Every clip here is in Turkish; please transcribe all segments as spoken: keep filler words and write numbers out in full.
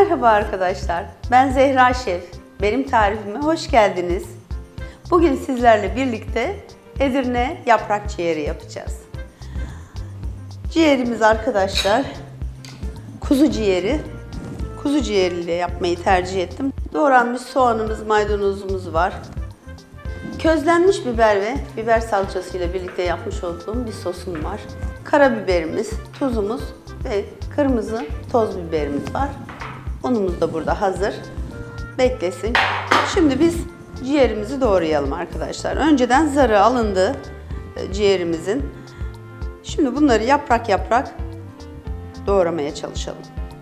Merhaba arkadaşlar, ben Zehra Şef. Benim tarifime hoş geldiniz. Bugün sizlerle birlikte Edirne yaprak ciğeri yapacağız. Ciğerimiz arkadaşlar, kuzu ciğeri. Kuzu ciğeriyle yapmayı tercih ettim. Doğranmış soğanımız, maydanozumuz var. Közlenmiş biber ve biber salçası ile birlikte yapmış olduğum bir sosum var. Karabiberimiz, tuzumuz ve kırmızı toz biberimiz var. Unumuz da burada hazır. Beklesin. Şimdi biz ciğerimizi doğrayalım arkadaşlar. Önceden zarı alındı ciğerimizin. Şimdi bunları yaprak yaprak doğramaya çalışalım.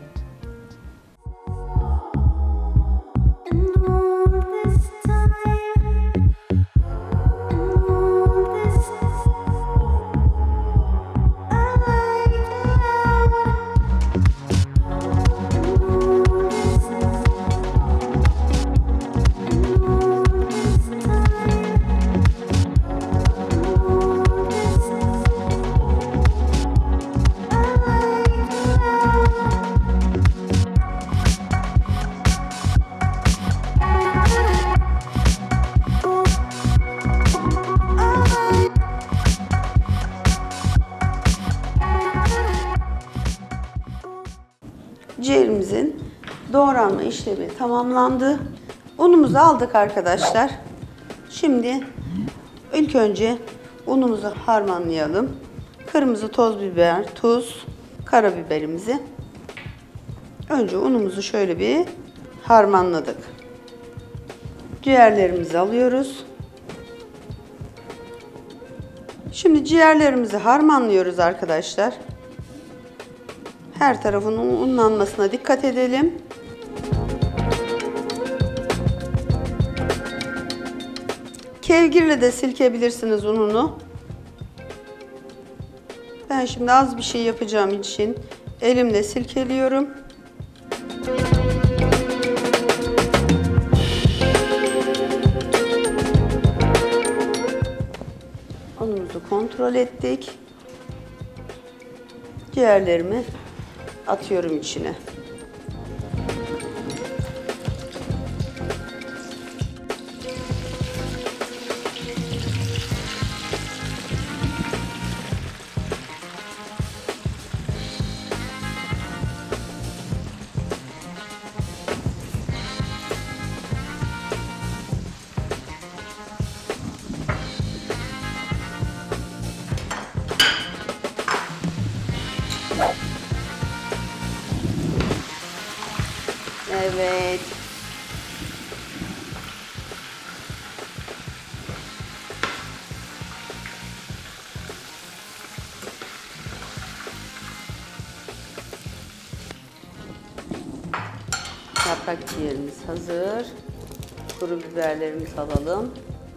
Ciğerimizin doğranma işlemi tamamlandı. Unumuzu aldık arkadaşlar. Şimdi ilk önce unumuzu harmanlayalım. Kırmızı toz biber, tuz, karabiberimizi. Önce unumuzu şöyle bir harmanladık. Ciğerlerimizi alıyoruz. Şimdi ciğerlerimizi harmanlıyoruz arkadaşlar. Her tarafın unlanmasına dikkat edelim. Kevgirle de silkebilirsiniz ununu. Ben şimdi az bir şey yapacağım için elimle silkeliyorum. Unumuzu kontrol ettik. Ciğerlerimi atıyorum içine. Evet. Yaprak ciğerimiz hazır. Kuru biberlerimizi alalım.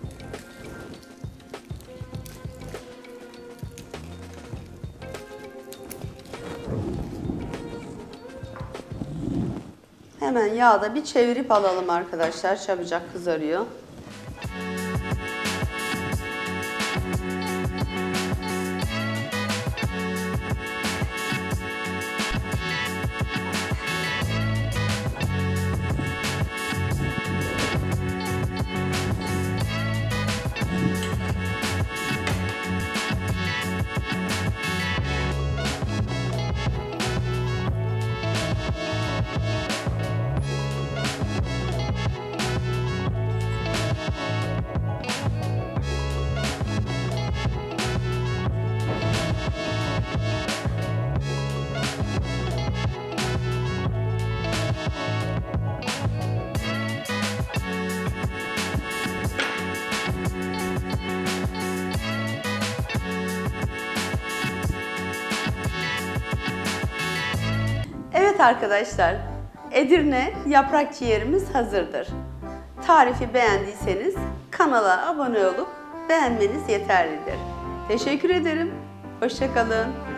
Hemen yağda bir çevirip alalım arkadaşlar. Çabucak kızarıyor. Evet arkadaşlar, Edirne yaprak ciğerimiz hazırdır. Tarifi beğendiyseniz kanala abone olup beğenmeniz yeterlidir. Teşekkür ederim. Hoşça kalın.